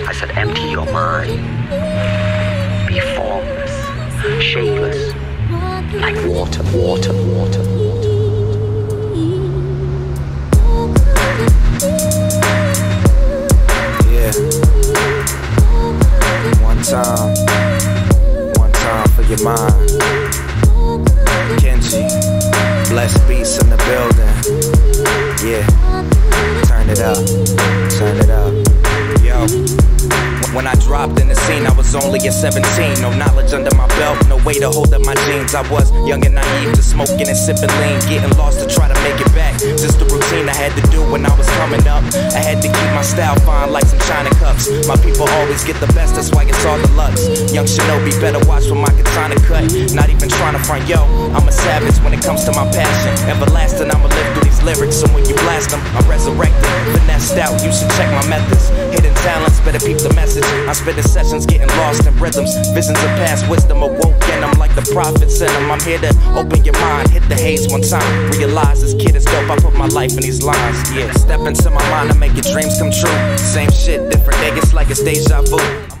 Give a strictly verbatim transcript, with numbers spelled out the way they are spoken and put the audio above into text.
I said empty your mind. Be formless, shapeless, like water, water, water, water. Yeah. One time, one time for your mind. Kenji, blessed beats in the building. Yeah, turn it up, turn it up. Yo, when I dropped in the scene, I was only at seventeen. No knowledge under my belt, no way to hold up my jeans. I was young and naive to smoking and sipping lean, getting lost to try to make it back. Just the routine I had to do when I was coming up. I had to keep my style fine like some China cups. My people always get the best, that's why it's all deluxe. Young Shinobi, better watch for my katana cut. Not even trying to front, yo, I'm a savage when it comes to my passion. Everlasting, I'ma live through these lyrics, so when you blast them, I'm resurrected. Finessed out, you should check my methods. Hidden talents, better peep the message. I spit in sessions, getting lost in rhythms. Visions of past wisdom awoke in them like the prophets in them. I'm here to open your mind, hit the haze one time. Realize this kid is dope, I put my life in these lines. Yeah, step into my mind and make your dreams come true. Same shit, different day, it's like it's deja vu.